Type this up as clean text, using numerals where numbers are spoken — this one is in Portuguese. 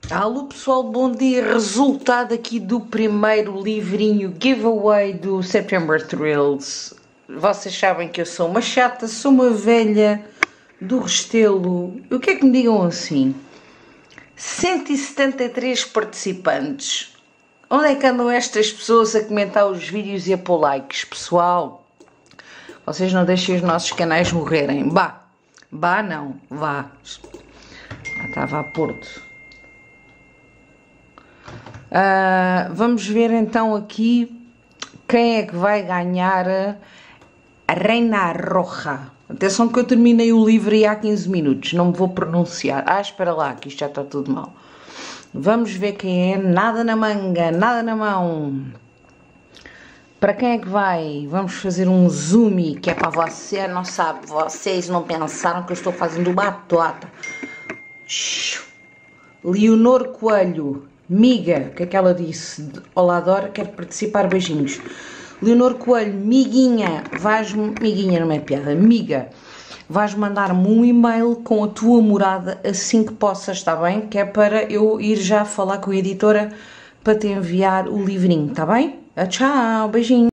Alô pessoal, bom dia. Resultado aqui do primeiro livrinho giveaway do September Thrills. Vocês sabem que eu sou uma chata, sou uma velha do Restelo. O que é que me digam assim? 173 participantes. Onde é que andam estas pessoas a comentar os vídeos e a pôr likes? Pessoal, vocês não deixem os nossos canais morrerem. Vá não, vá. Já estava a Porto. Vamos ver então aqui quem é que vai ganhar a Reina Roja. Atenção que eu terminei o livro aí há 15 minutos, não me vou pronunciar. Espera lá, que isto já está tudo mal. Vamos ver quem é. Nada na manga, nada na mão. Para quem é que vai? Vamos fazer um zoom, que é para você, não sabe, vocês não pensaram que eu estou fazendo batota. Leonor Coelho, miga, o que é que ela disse? Olá, Dora, quero participar, beijinhos. Leonor Coelho, miguinha, miguinha não é piada, miga, vais mandar-me um e-mail com a tua morada assim que possas, está bem? Que é para eu ir já falar com a editora para te enviar o livrinho, está bem? Tchau, beijinho.